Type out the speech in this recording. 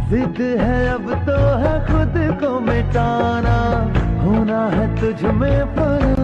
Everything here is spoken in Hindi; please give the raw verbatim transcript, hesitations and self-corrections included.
जिद है अब तो है खुद को मिटाना, होना है तुझ में फर्क।